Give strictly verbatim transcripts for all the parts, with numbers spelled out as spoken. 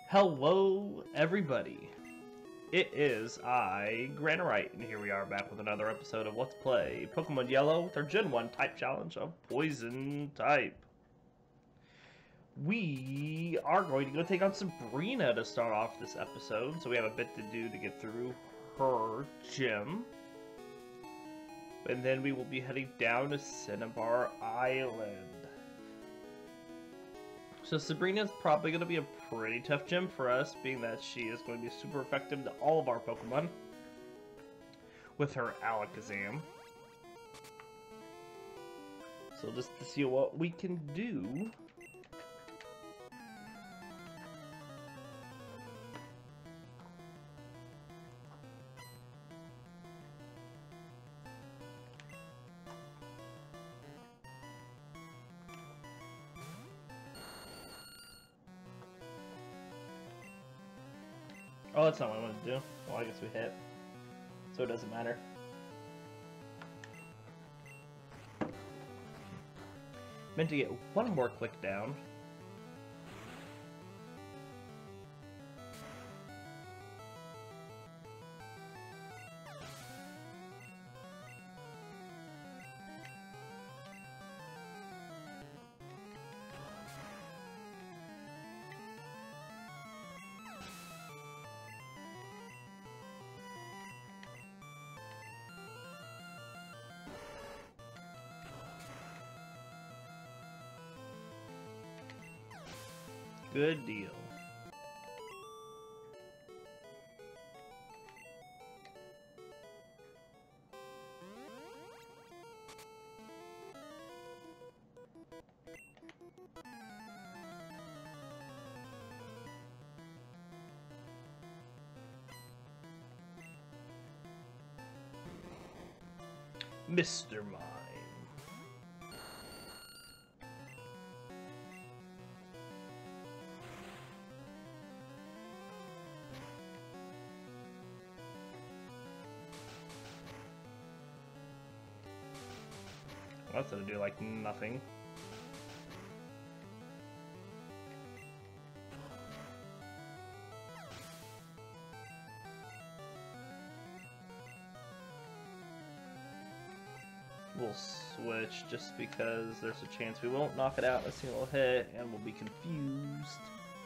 Hello, everybody. It is I, Granarite, and here we are back with another episode of Let's Play Pokemon Yellow with our Gen one type challenge of Poison type. We are going to go take on Sabrina to start off this episode, so we have a bit to do to get through her gym. And then we will be heading down to Cinnabar Island. So Sabrina is probably going to be a pretty tough gym for us, being that she is going to be super effective to all of our Pokemon with her Alakazam. So just to see what we can do. Oh, that's not what I wanted to do. Well, I guess we hit. So it doesn't matter. Meant to get one more click down. Good deal. Mister Mime. That's gonna do like nothing. We'll switch just because there's a chance we won't knock it out in a single hit and we'll be confused.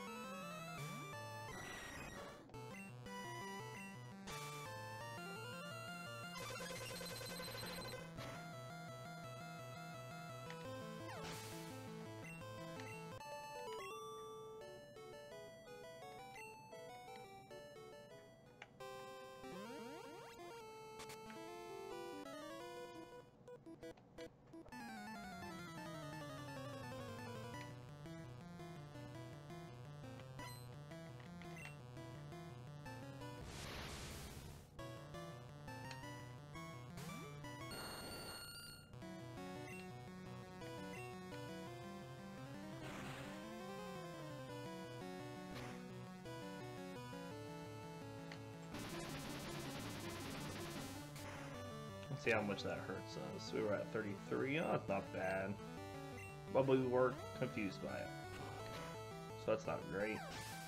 Let's see how much that hurts us. We were at thirty-three. Oh, that's not bad. But we were confused by it. So that's not great.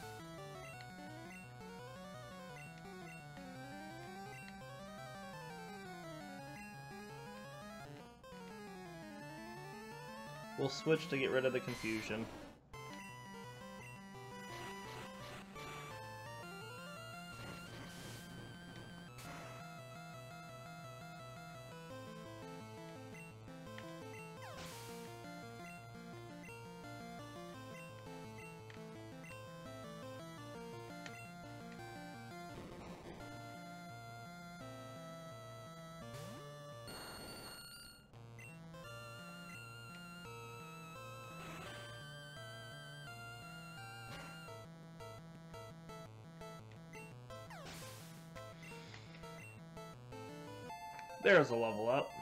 We'll switch to get rid of the confusion. There's a level up.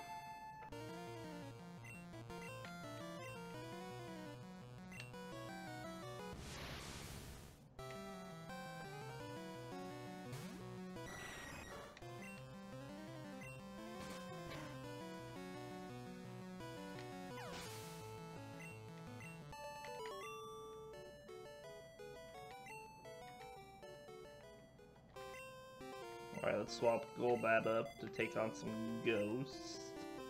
let's swap Golbat up to take on some ghosts.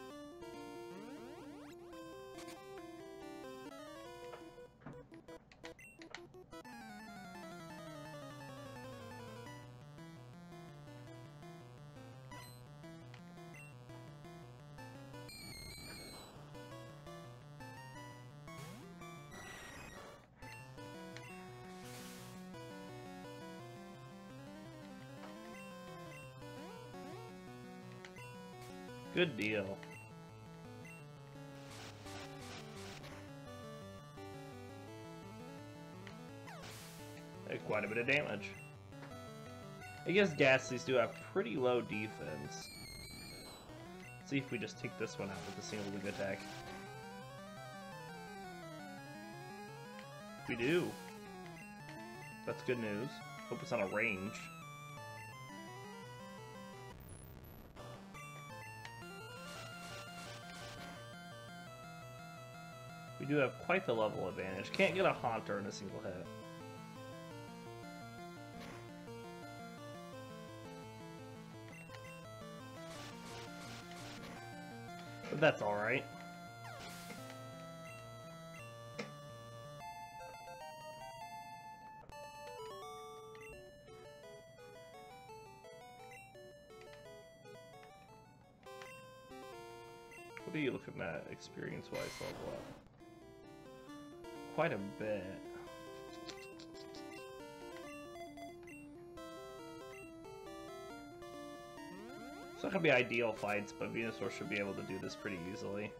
Good deal. That's quite a bit of damage. I guess Ghastlies do have pretty low defense. Let's see if we just take this one out with a single big attack. We do. That's good news. Hope it's on a range. We do have quite the level advantage. Can't get a Haunter in a single hit. But that's alright. What are you looking at experience-wise level up? Quite a bit. It's not gonna be ideal fights, but Venusaur should be able to do this pretty easily.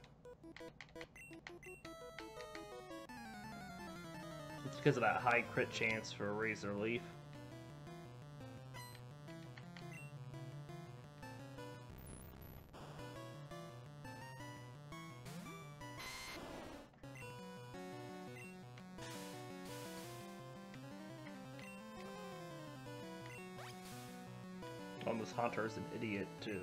It's because of that high crit chance for Razor Leaf. Oh, this Haunter is an idiot, too.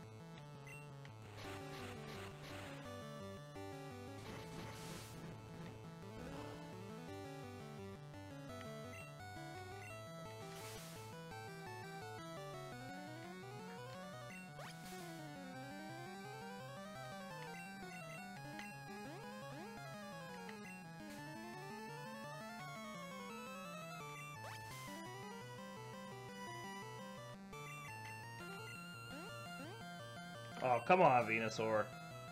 Oh, come on, Venusaur.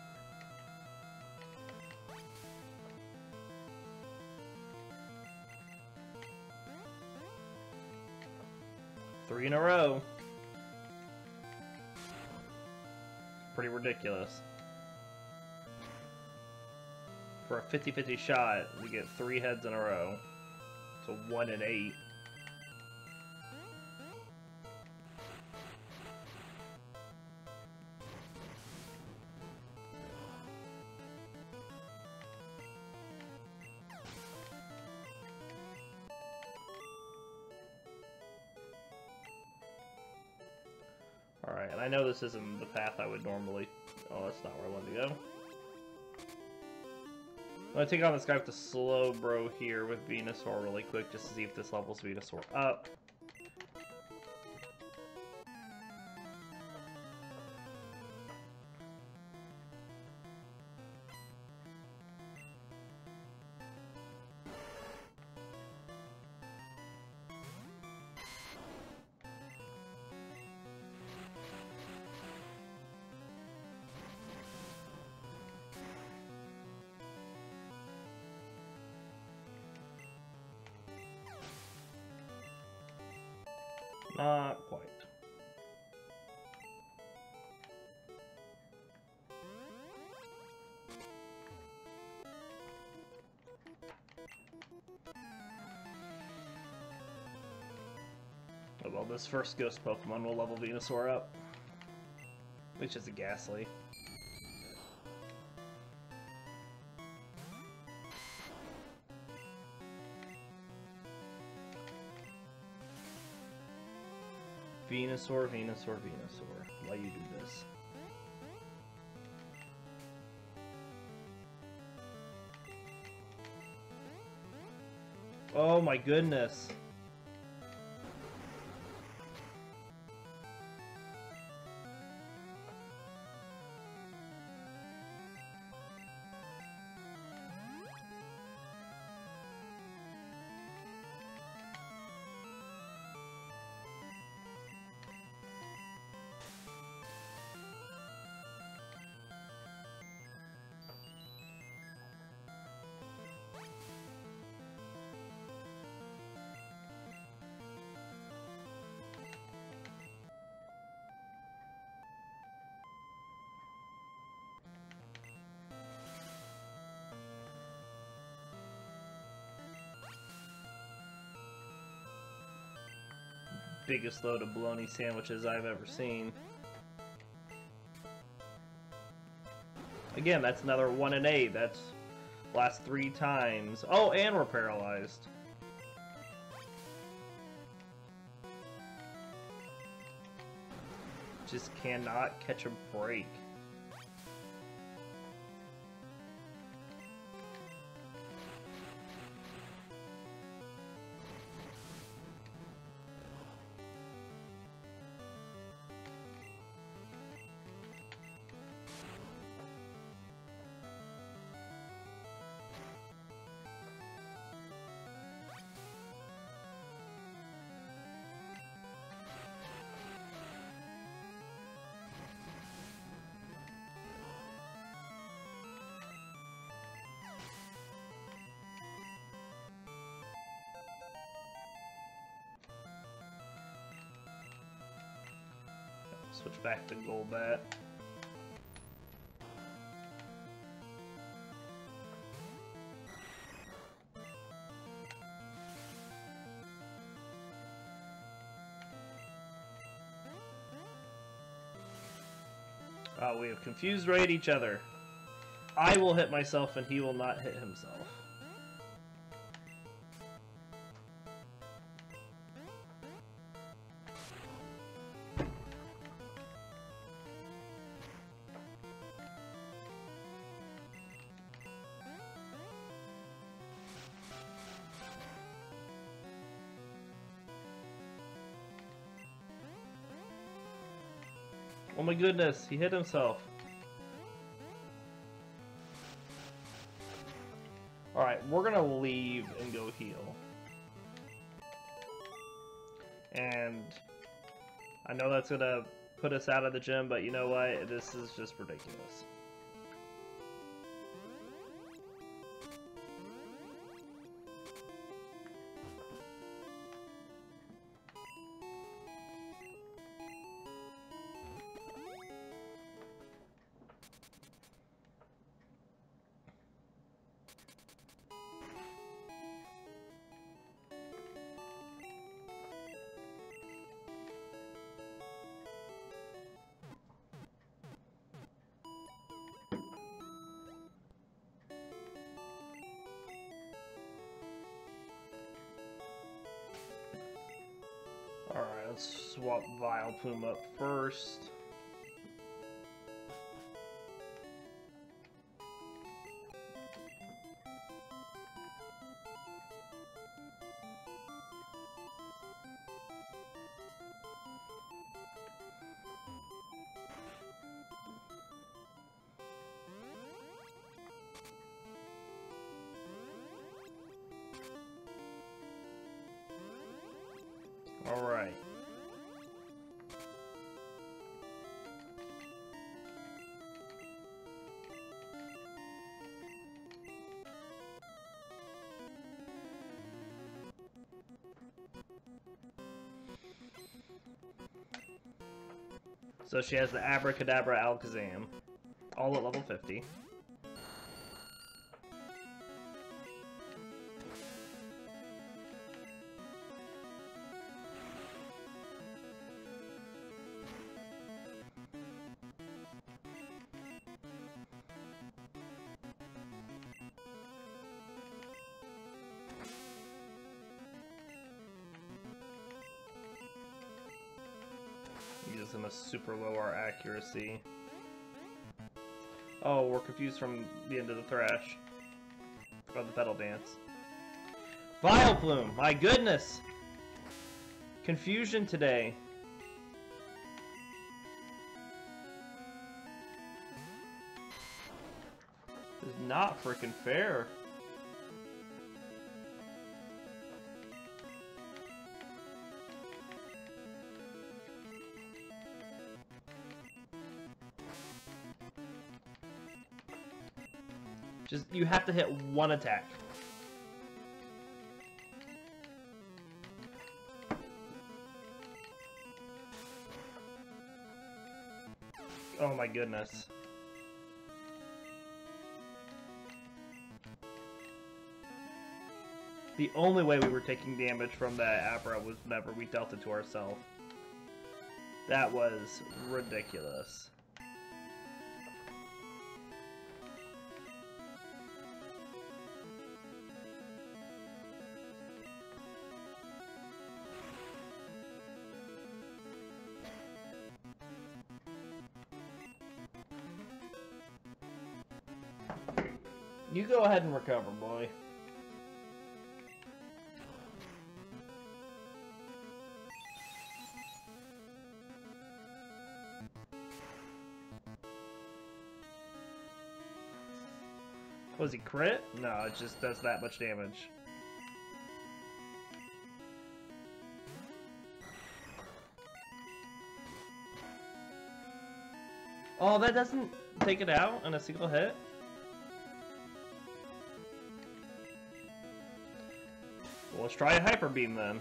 Three in a row. Pretty ridiculous. For a fifty fifty shot, we get three heads in a row. So one in eight. Alright, and I know this isn't the path I would normally... Oh, that's not where I wanted to go. I'm gonna take on this guy with the Slowbro here with Venusaur really quick, just to see if this levels Venusaur up. Not quite. Oh, well, this first ghost Pokemon will level Venusaur up. Which is a Ghastly. Venusaur, Venusaur, Venusaur. Why you do this? Oh my goodness. biggest load of bologna sandwiches I've ever seen. Again, that's another one and eight. That's last three times. Oh, and we're paralyzed. Just cannot catch a break. Switch back to Golbat. Oh, we have confused raid each other. I will hit myself and he will not hit himself. Oh my goodness, he hit himself. Alright, we're gonna leave and go heal. And I know that's gonna put us out of the gym, but you know what? This is just ridiculous. Alright, let's swap Vileplume up first. All right. So she has the Abracadabra Alakazam, all at level fifty. Uses him a super low R accuracy. Oh, we're confused from the end of the Thrash. Or the Petal Dance. Vileplume! My goodness! Confusion today. This is not freaking fair. Just, you have to hit one attack. Oh my goodness. The only way we were taking damage from that Abra was whenever we dealt it to ourselves. That was ridiculous. You go ahead and recover, boy. Was he crit? No, it just does that much damage. Oh, that doesn't take it out in a single hit? Well, let's try a Hyper Beam then.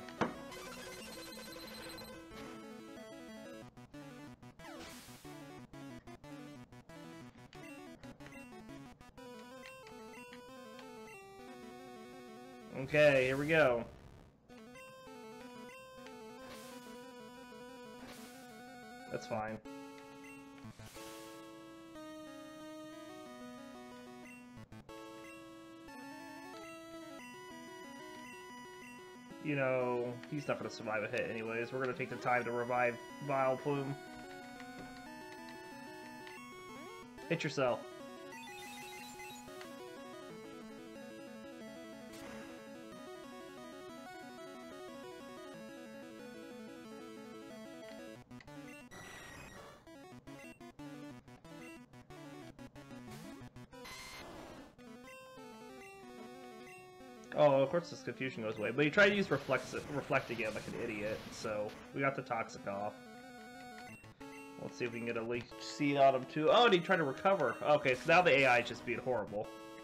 Okay, here we go. That's fine. You know, he's not going to survive a hit anyways. We're going to take the time to revive Vileplume. Hit yourself. Oh, of course this confusion goes away. But he tried to use reflect, reflect again like an idiot, so we got the Toxic off. Let's see if we can get a Leech Seed on him too. Oh, and he tried to recover. Okay, so now the A I is just being horrible.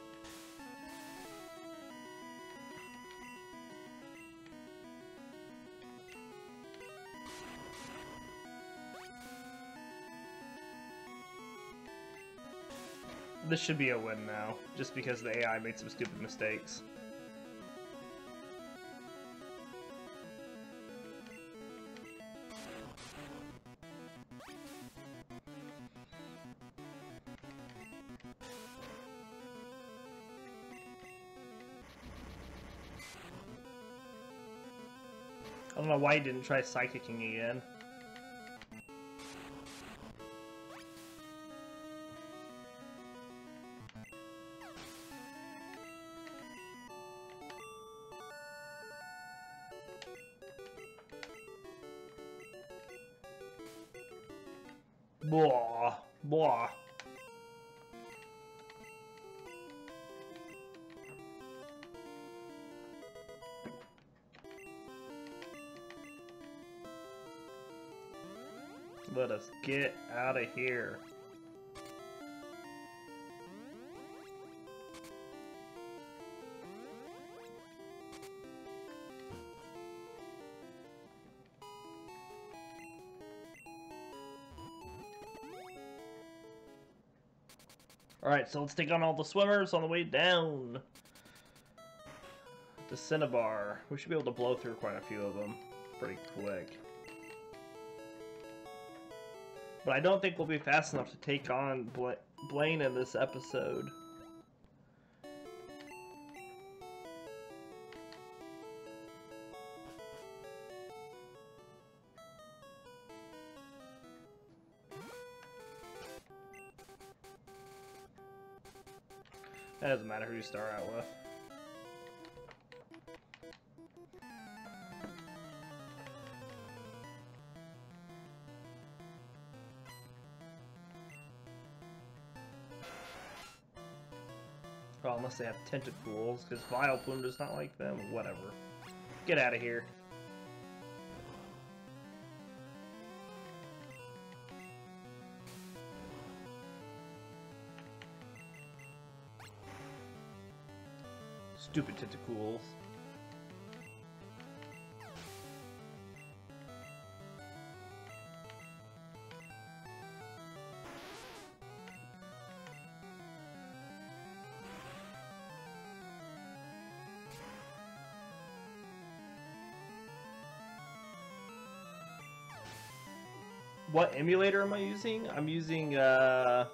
This should be a win now, just because the A I made some stupid mistakes. I don't know why he didn't try Psychicking again. Blah, blah. Let us get out of here. Alright, so let's take on all the swimmers on the way down to Cinnabar. We should be able to blow through quite a few of them pretty quick. But I don't think we'll be fast enough to take on Bla Blaine in this episode. It doesn't matter who you start out with. Well, unless they have Tentacools, because Vileplume does not like them. Whatever. Get out of here. Stupid Tentacools. what emulator am I using? I'm using, uh...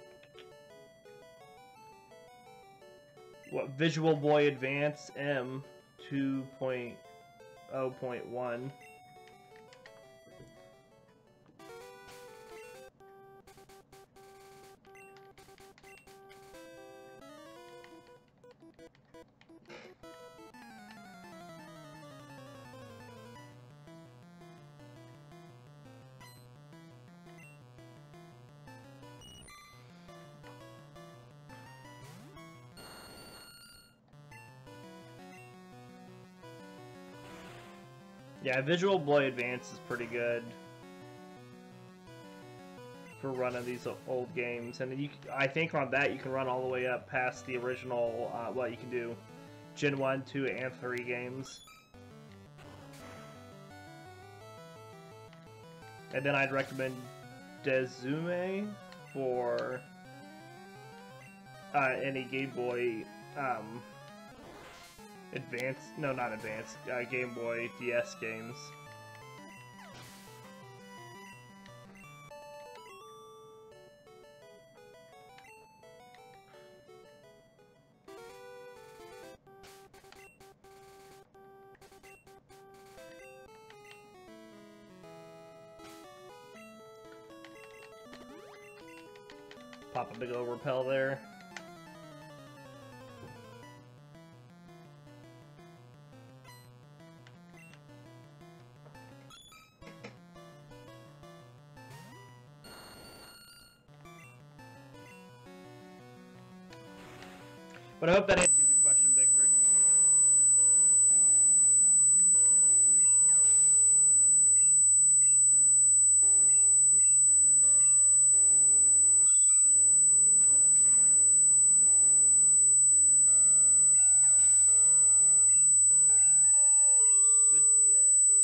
what, Visual Boy Advance M two point oh point one. Yeah, Visual Boy Advance is pretty good for running these old games, and you, I think on that you can run all the way up past the original. Uh, well, you can do Gen one, two, and three games, and then I'd recommend Dezume for uh, any Game Boy. Um, Advanced, no, not advanced, uh, Game Boy D S games. Pop a big old repel there. But I hope that answers your question, Big Rick. Good deal.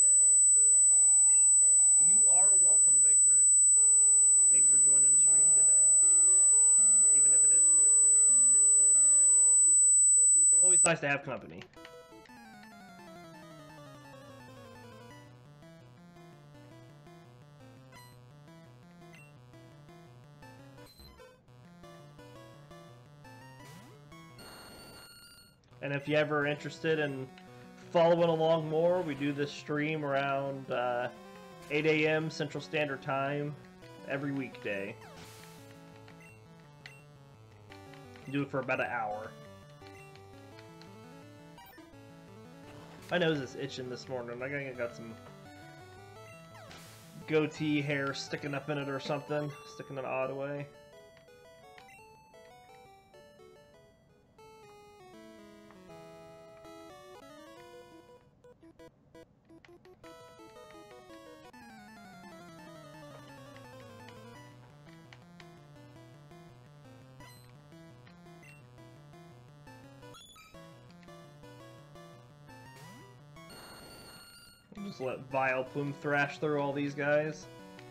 You are welcome, Big Rick. Thanks for joining the stream today. Even if it is for just a minute. Always nice to have company. And if you're ever interested in following along more, we do this stream around uh, eight A M Central Standard Time every weekday. Do it for about an hour. My nose is itching this morning. I think I got some goatee hair sticking up in it or something, sticking in an odd way. Just let Vileplume thrash through all these guys.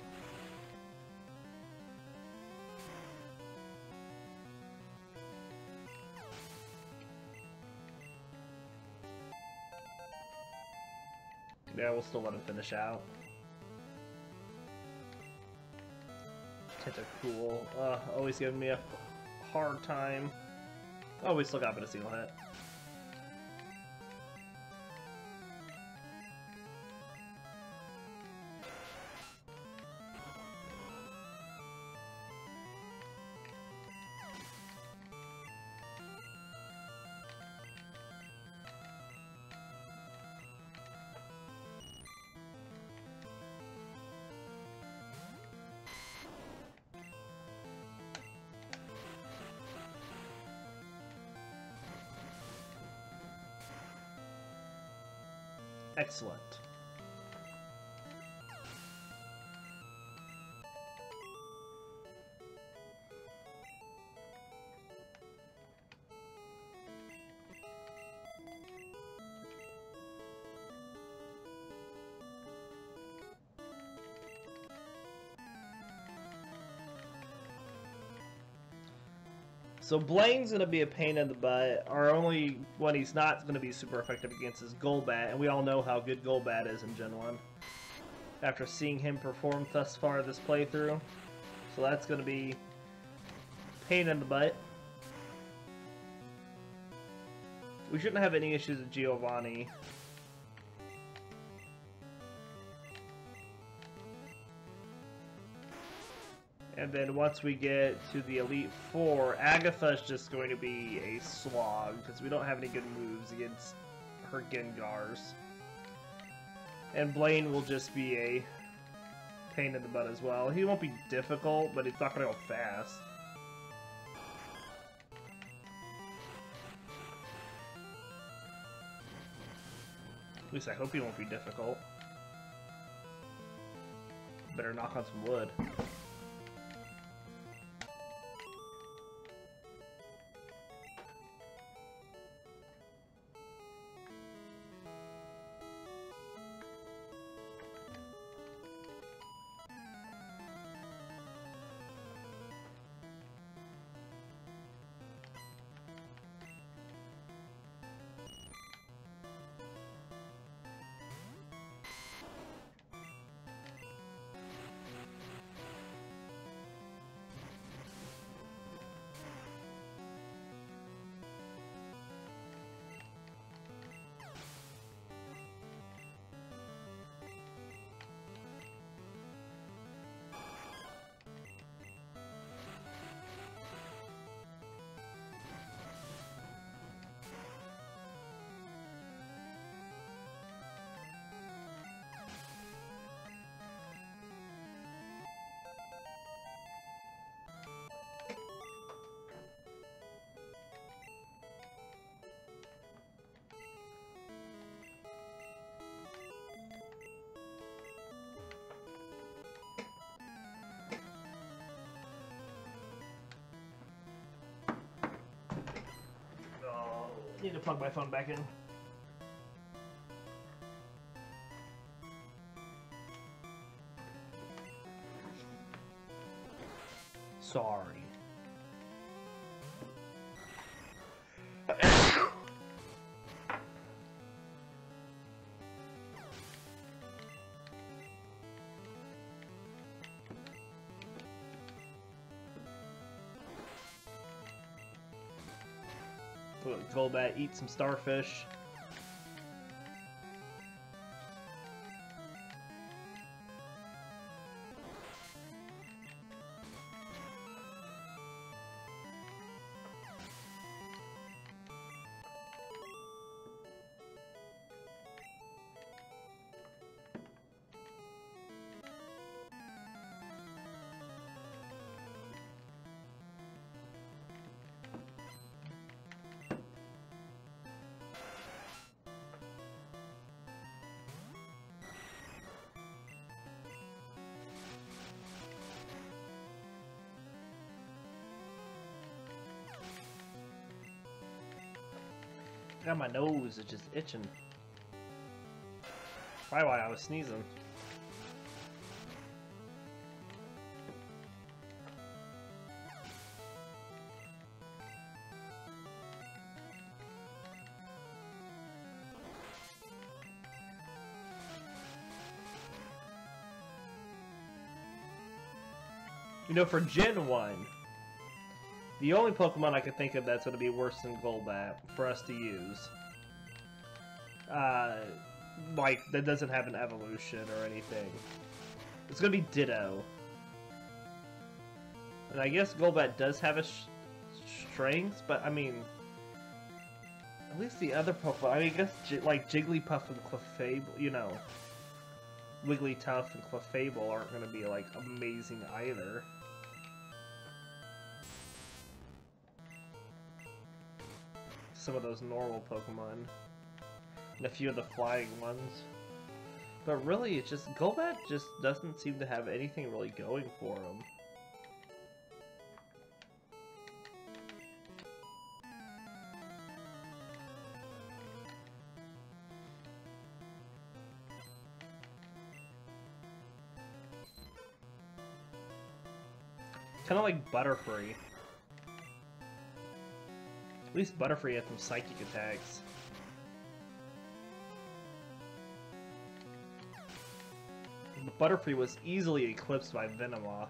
Yeah, we'll still let him finish out. Tentacool, uh, always giving me a hard time. Oh, we still got a bit of seal hit. Excellent. So Blaine's going to be a pain in the butt. Our only one he's not going to be super effective against is Golbat, and we all know how good Golbat is in Gen one. after seeing him perform thus far this playthrough. So that's going to be pain in the butt. We shouldn't have any issues with Giovanni. And then once we get to the Elite Four, Agatha's just going to be a slog, because we don't have any good moves against her Gengars. And Blaine will just be a pain in the butt as well. He won't be difficult, but it's not going to go fast. At least I hope he won't be difficult. Better knock on some wood. Need to plug my phone back in. Sorry. Golbat, eat some starfish. God, my nose is just itching. Probably why I was sneezing. You know, for Gen one, the only Pokemon I could think of that's going to be worse than Golbat for us to use, uh, like, that doesn't have an evolution or anything, it's going to be Ditto. And I guess Golbat does have a sh strength, but I mean, at least the other Pokemon, I mean, I guess, J like, Jigglypuff and Clefable, you know, Wigglytuff and Clefable aren't going to be, like, amazing either. Some of those normal Pokemon, and a few of the flying ones. But really, it's just, Golbat just doesn't seem to have anything really going for him. Kind of like Butterfree. At least Butterfree had some psychic attacks. Butterfree was easily eclipsed by Venomoth.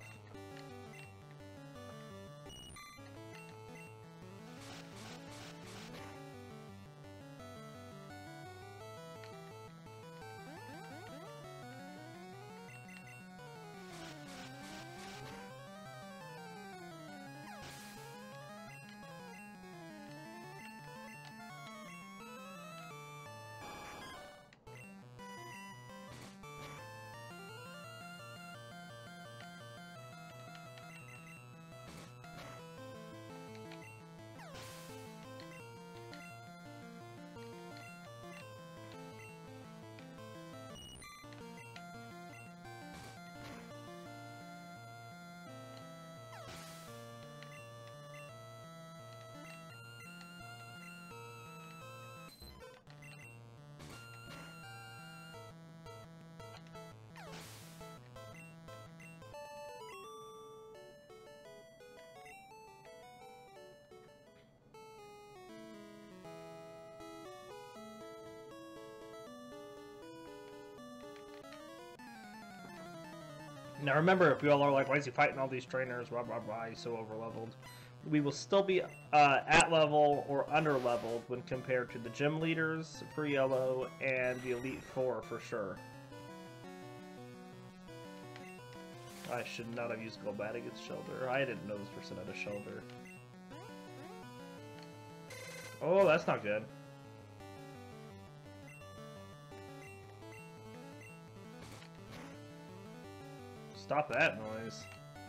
Now remember, if you all are like, why is he fighting all these trainers, blah blah blah, he's so overleveled. We will still be uh, at level or under leveled when compared to the gym leaders for yellow and the Elite Four for sure. I should not have used Golbat against Shelter. I didn't know this person had a Shelter. Oh, that's not good. Stop that noise.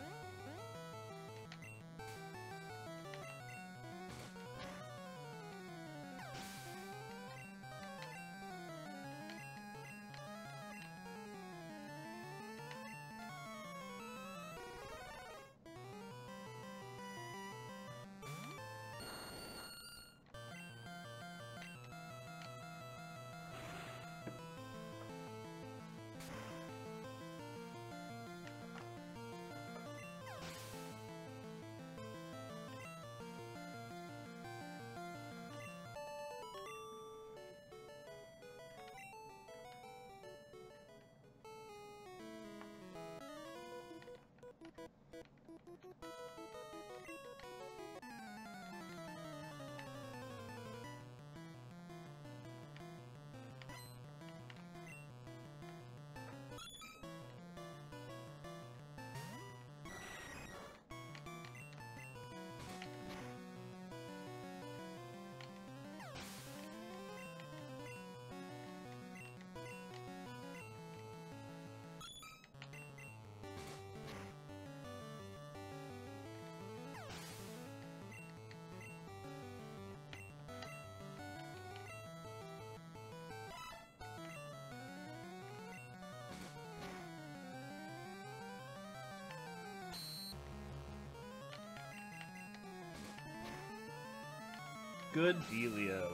Good dealio.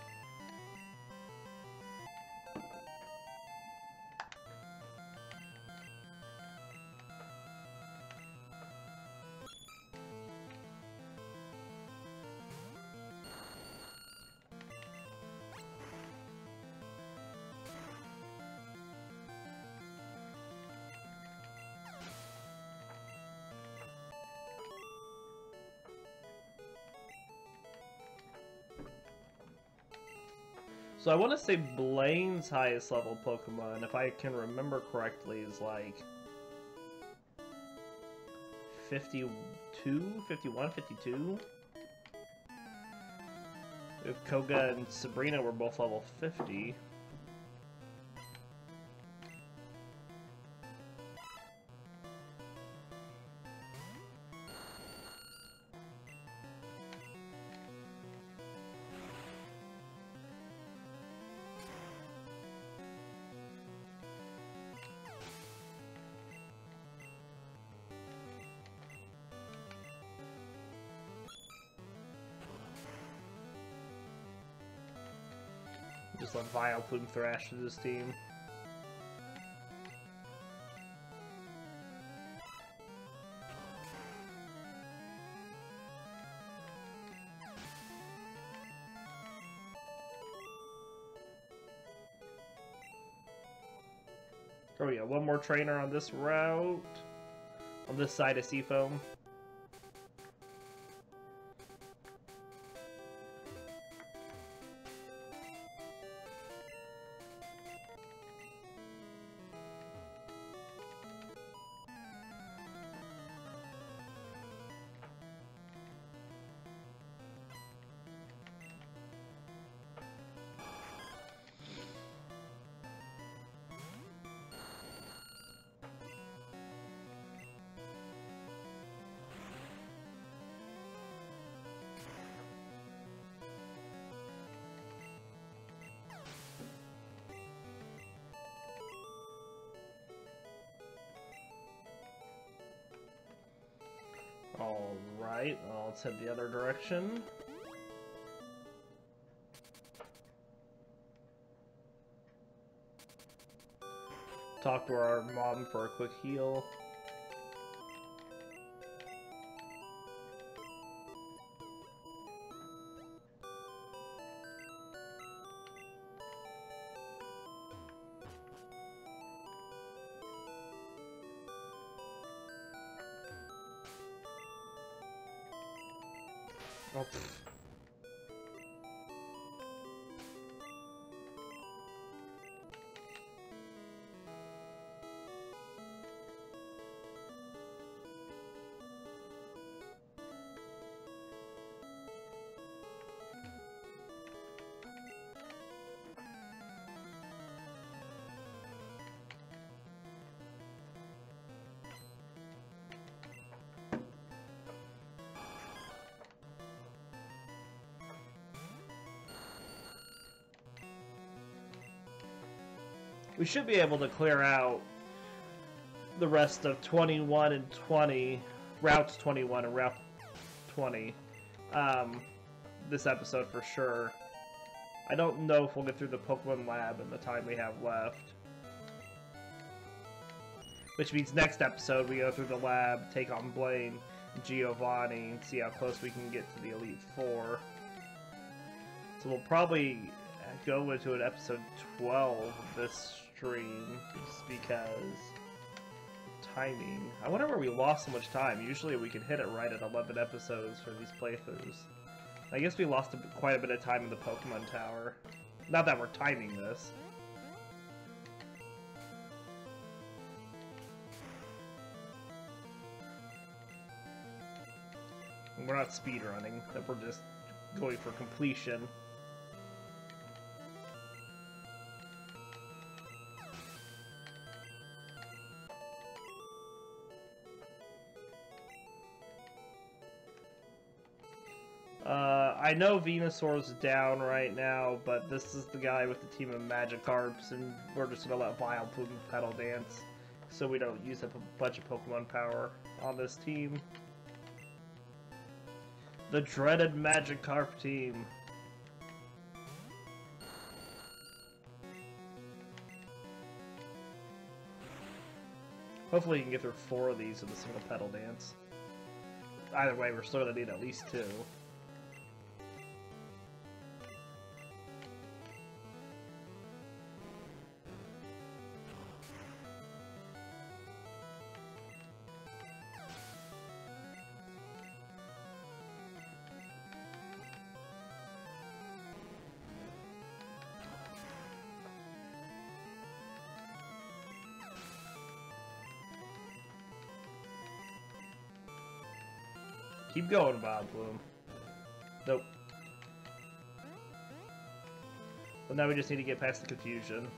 So I want to say Blaine's highest level Pokemon, if I can remember correctly, is like fifty-two, fifty-one, fifty-two. If Koga and Sabrina were both level fifty. Just let Vileplume thrash to this team. Oh yeah, one more trainer on this route. On this side of Seafoam. Alright, let's head the other direction. Talk to our mom for a quick heal. Oh, we should be able to clear out the rest of twenty-one and twenty, routes twenty-one and route twenty, um, this episode for sure. I don't know if we'll get through the Pokemon Lab in the time we have left. Which means next episode we go through the lab, take on Blaine and Giovanni, and see how close we can get to the Elite Four. So we'll probably go into an episode twelve of this stream, just because timing. I wonder where we lost so much time. Usually we can hit it right at eleven episodes for these playthroughs. I guess we lost a, quite a bit of time in the Pokemon Tower. Not that we're timing this. We're not speedrunning, that we're just going for completion. Uh, I know Venusaur's down right now, but this is the guy with the team of Magikarps, and we're just gonna let Vileplume Petal Dance, so we don't use up a bunch of Pokemon power on this team. The dreaded Magikarp team. Hopefully you can get through four of these with a single Petal Dance. Either way, we're still gonna need at least two. Keep going, Vileplume. Nope. Well, now we just need to get past the confusion.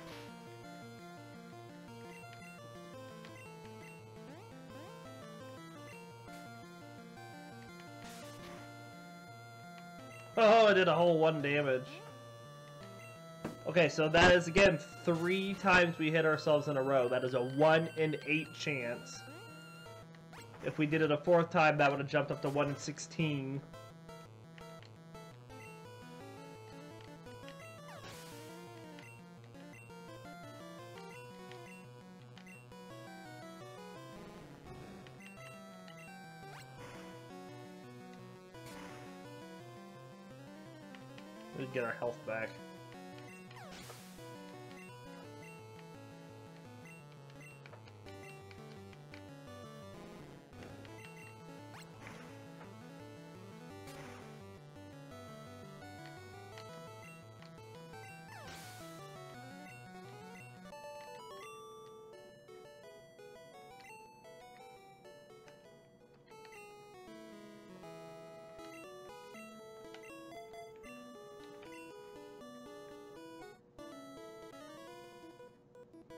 Oh, I did a whole one damage. Okay, so that is, again, three times we hit ourselves in a row. That is a one in eight chance. If we did it a fourth time, that would have jumped up to one in sixteen. We get our health back.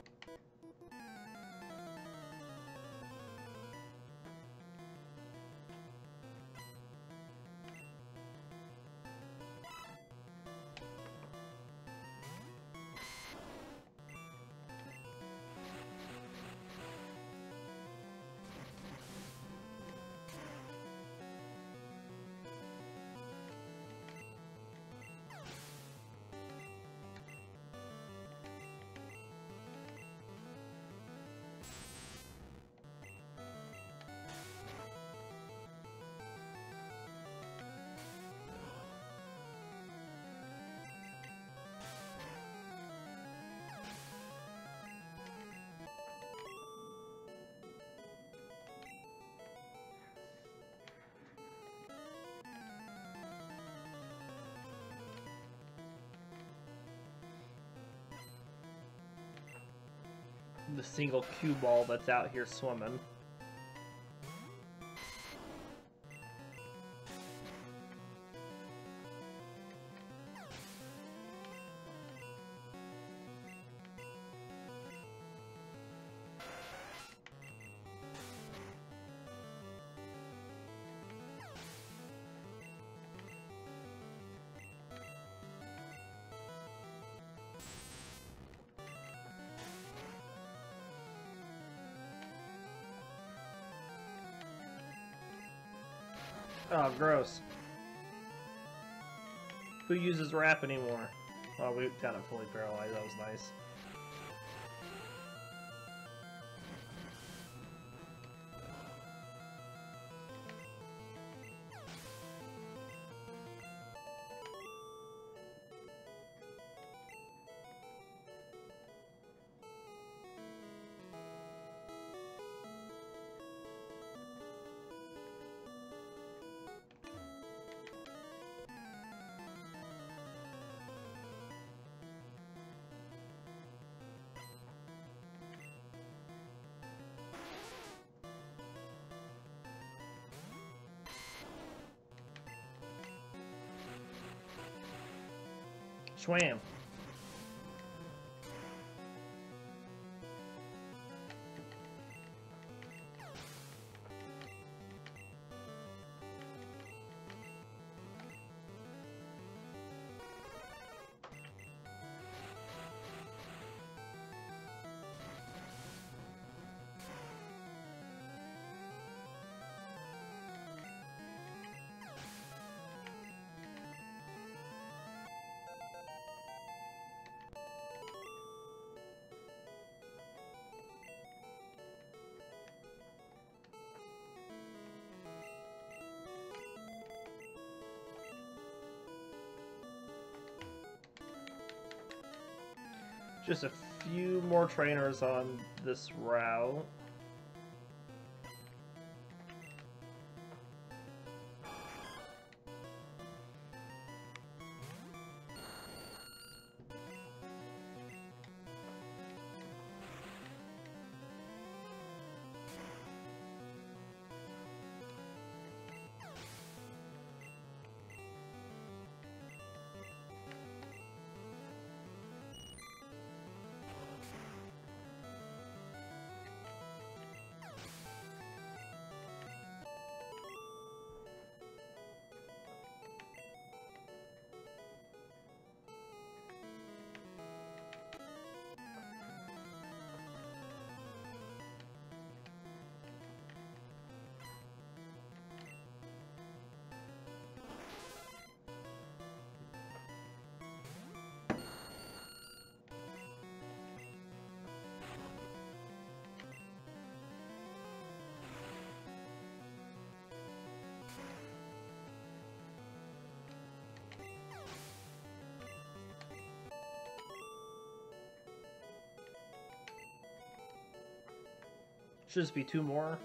The single cue ball that's out here swimming. Oh, gross. Who uses wrap anymore? Oh, we got it fully paralyzed. That was nice. Swam. Just a few more trainers on this route. Should just be two more.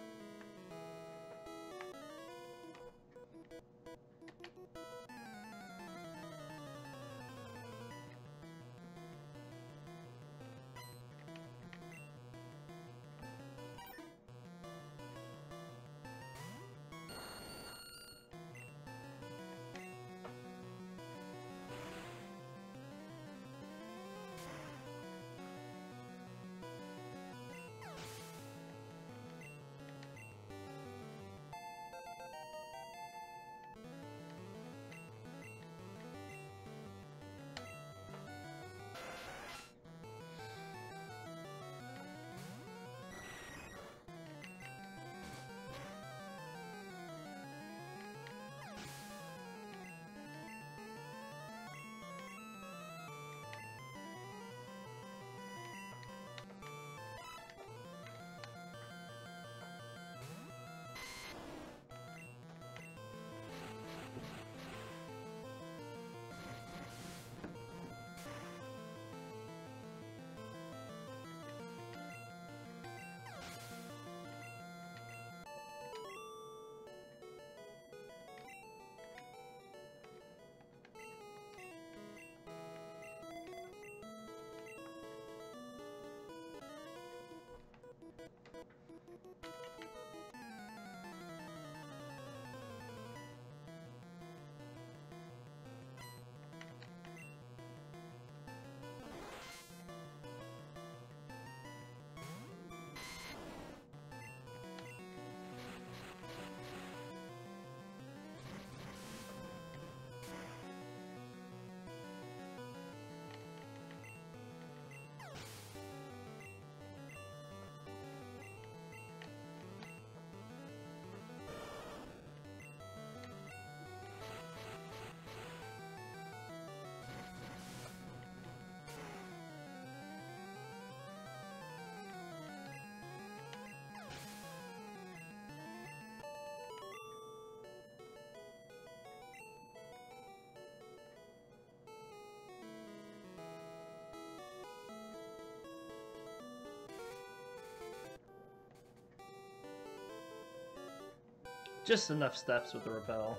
Just enough steps with the rappel.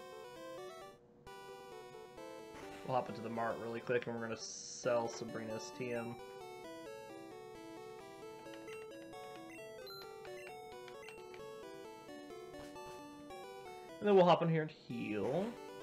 We'll hop into the mart really quick and we're going to sell Sabrina's T M. And then we'll hop in here and heal.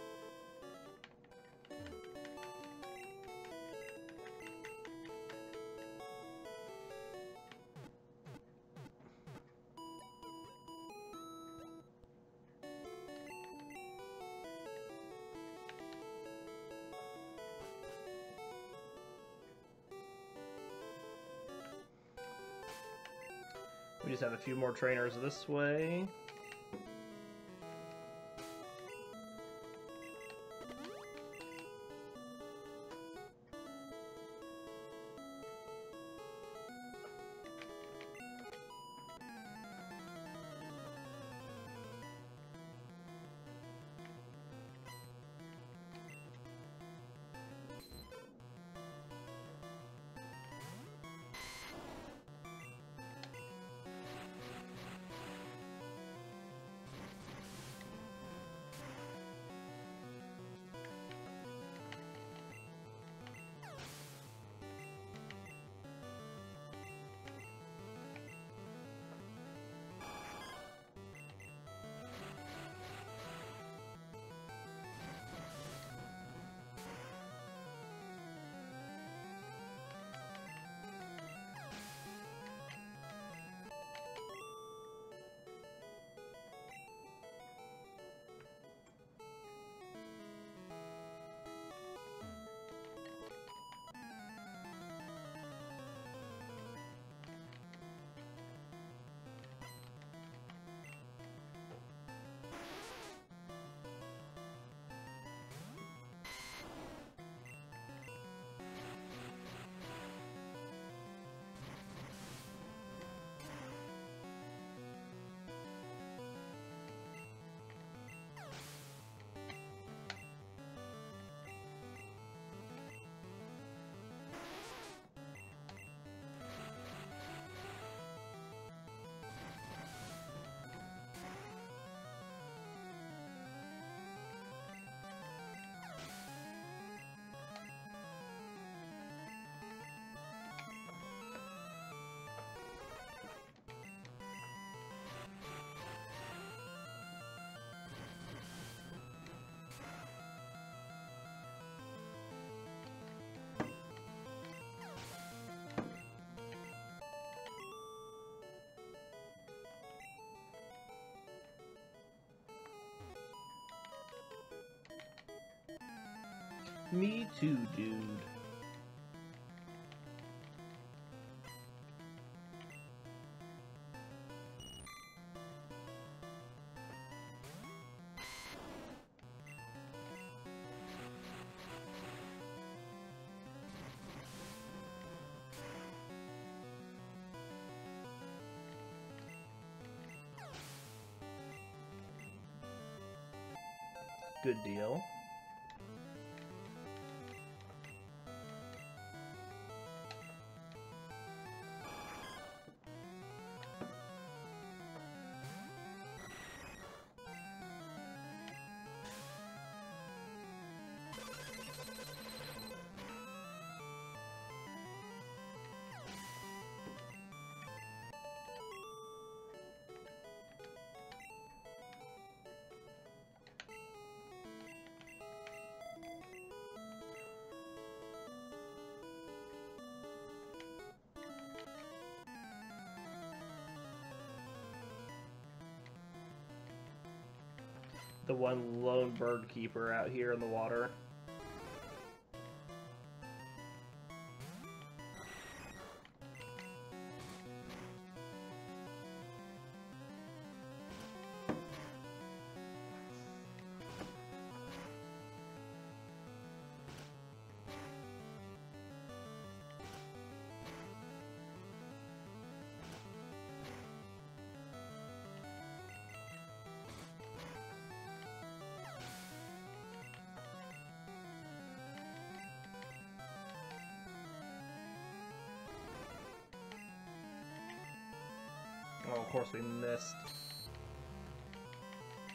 We just have a few more trainers this way. Me too, dude. Good deal. The one lone bird keeper out here in the water. Oh, of course we missed.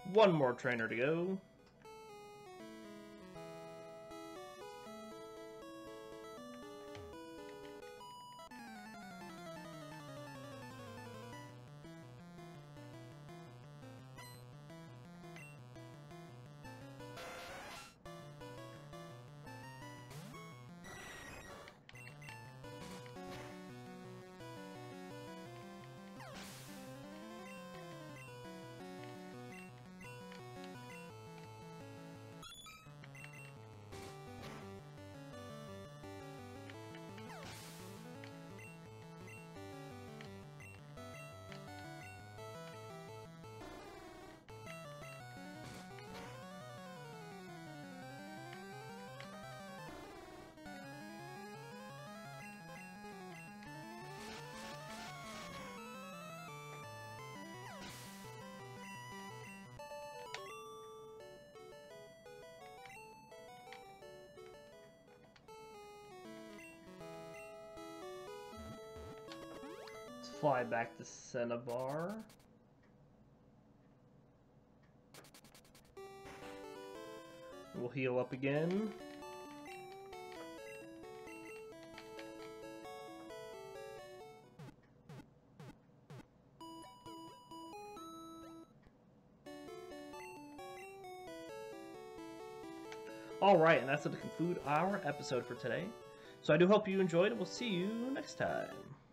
One more trainer to go. Fly back to Cinnabar. We'll heal up again. Alright, and that's going to conclude our episode for today. So I do hope you enjoyed, and we'll see you next time.